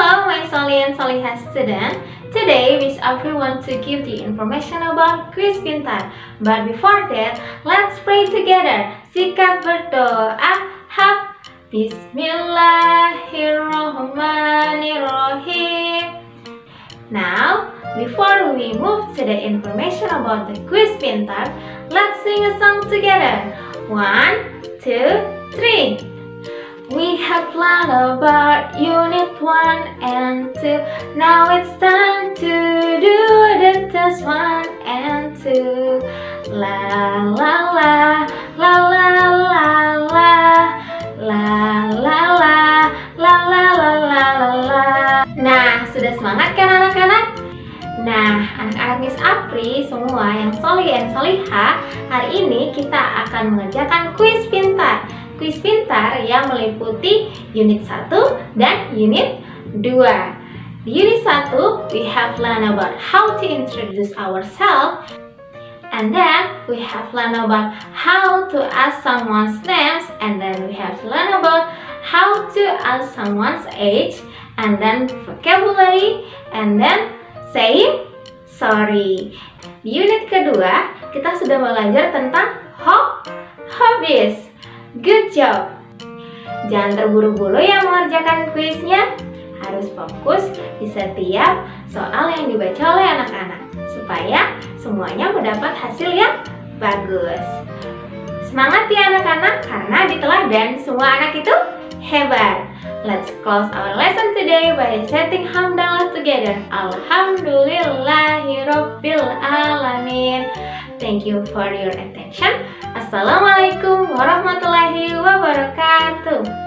Hello, my Solih and Solihah student. Today, Miss Afri wants to give the information about Quiz Pintar. But before that, let's pray together. Sikap berdoa. Bismillahirrahmanirrahim. Now, before we move to the information about the Quiz Pintar, let's sing a song together. 1, 2, 3. We have learned about Unit 1 and 2. Now it's time to do the test 1 and 2. La la la, la la la la, la la la, la la la la la. Nah, sudah semangat kan anak-anak? Nah, anak-anak Miss Apri semua yang solih dan solihah, hari ini kita akan mengerjakan kuis pintar. Kuis pintar yang meliputi unit 1 dan unit 2. Di unit 1, we have learned about how to introduce ourselves. And then we have learned about how to ask someone's names. And then we have learned about how to ask someone's age. And then vocabulary. And then saying sorry. Di unit kedua, kita sudah belajar tentang hobbies. Good job! Jangan terburu-buru ya mengerjakan kuisnya. Harus fokus di setiap soal yang dibaca oleh anak-anak, supaya semuanya mendapat hasil yang bagus. Semangat ya anak-anak, karena di teladan semua anak itu hebat. Let's close our lesson today by reciting hamdalah together. Alhamdulillahirabbil alamin. Thank you for your attention. Assalamualaikum warahmatullahi wabarakatuh.